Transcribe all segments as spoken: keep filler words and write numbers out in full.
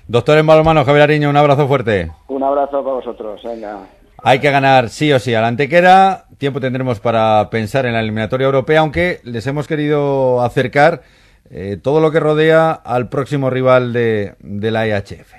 Doctor en balonmano, Javier Ariño, un abrazo fuerte. Un abrazo para vosotros, venga. Hay que ganar sí o sí al Antequera. Tiempo tendremos para pensar en la eliminatoria europea, aunque les hemos querido acercar eh, todo lo que rodea al próximo rival de, de la E H F.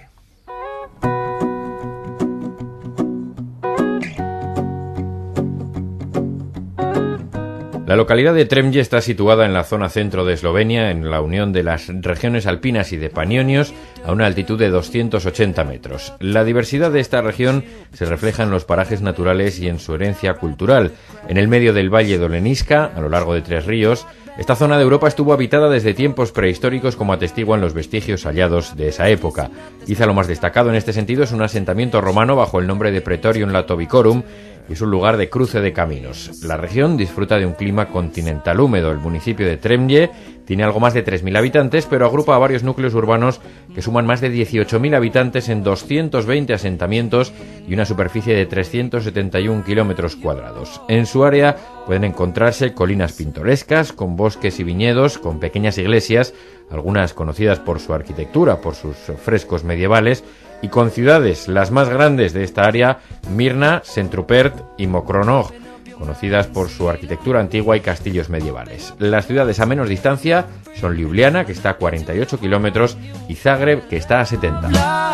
La localidad de Tremje está situada en la zona centro de Eslovenia, en la unión de las regiones alpinas y de Panionios, a una altitud de doscientos ochenta metros. La diversidad de esta región se refleja en los parajes naturales y en su herencia cultural. En el medio del valle de Oleniska, a lo largo de tres ríos, esta zona de Europa estuvo habitada desde tiempos prehistóricos, como atestiguan los vestigios hallados de esa época. Quizá lo más destacado en este sentido es un asentamiento romano bajo el nombre de Praetorium Latovicorum, y es un lugar de cruce de caminos. La región disfruta de un clima continental húmedo. El municipio de Tremje tiene algo más de tres mil habitantes, pero agrupa a varios núcleos urbanos que suman más de dieciocho mil habitantes en doscientos veinte asentamientos y una superficie de trescientos setenta y un kilómetros cuadrados. En su área pueden encontrarse colinas pintorescas, con bosques y viñedos, con pequeñas iglesias, algunas conocidas por su arquitectura, por sus frescos medievales, y con ciudades, las más grandes de esta área, Mirna, Centrupert y Mokronog, conocidas por su arquitectura antigua y castillos medievales. Las ciudades a menos distancia son Ljubljana, que está a cuarenta y ocho kilómetros, y Zagreb, que está a setenta.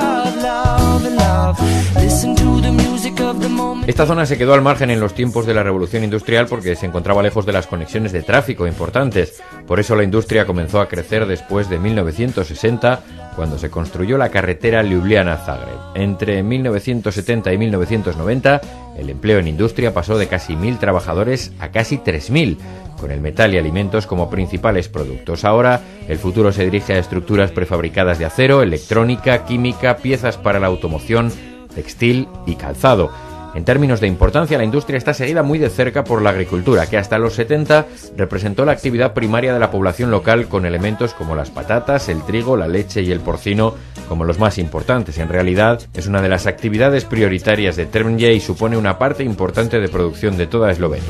Esta zona se quedó al margen en los tiempos de la revolución industrial porque se encontraba lejos de las conexiones de tráfico importantes. Por eso la industria comenzó a crecer después de mil novecientos sesenta, cuando se construyó la carretera Ljubljana-Zagreb. Entre mil novecientos setenta y mil novecientos noventa, el empleo en industria pasó de casi mil trabajadores a casi tres mil, con el metal y alimentos como principales productos. Ahora, el futuro se dirige a estructuras prefabricadas de acero, electrónica, química, piezas para la automoción, textil y calzado. En términos de importancia, la industria está seguida muy de cerca por la agricultura, que hasta los setenta representó la actividad primaria de la población local, con elementos como las patatas, el trigo, la leche y el porcino como los más importantes. En realidad, es una de las actividades prioritarias de Tremje y supone una parte importante de producción de toda Eslovenia.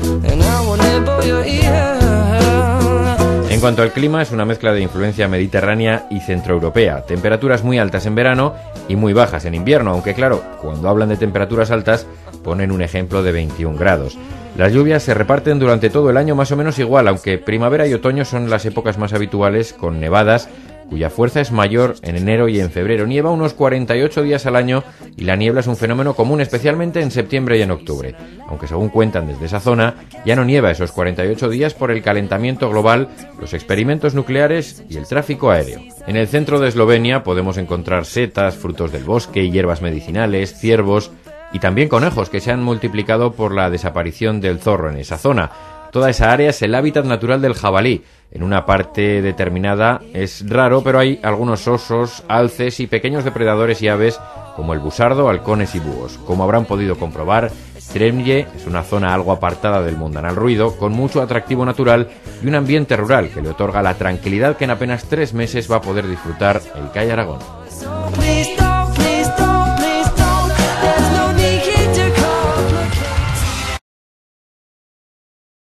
En cuanto al clima, es una mezcla de influencia mediterránea y centroeuropea. Temperaturas muy altas en verano y muy bajas en invierno, aunque claro, cuando hablan de temperaturas altas, ponen un ejemplo de veintiún grados. Las lluvias se reparten durante todo el año más o menos igual, aunque primavera y otoño son las épocas más habituales, con nevadas cuya fuerza es mayor en enero y en febrero. Nieva unos cuarenta y ocho días al año y la niebla es un fenómeno común, especialmente en septiembre y en octubre. Aunque según cuentan desde esa zona, ya no nieva esos cuarenta y ocho días por el calentamiento global, los experimentos nucleares y el tráfico aéreo. En el centro de Eslovenia podemos encontrar setas, frutos del bosque, hierbas medicinales, ciervos y también conejos, que se han multiplicado por la desaparición del zorro en esa zona. Toda esa área es el hábitat natural del jabalí. En una parte determinada es raro, pero hay algunos osos, alces y pequeños depredadores y aves como el busardo, halcones y búhos. Como habrán podido comprobar, Tremje es una zona algo apartada del mundanal ruido, con mucho atractivo natural y un ambiente rural que le otorga la tranquilidad que en apenas tres meses va a poder disfrutar el C A I Aragón.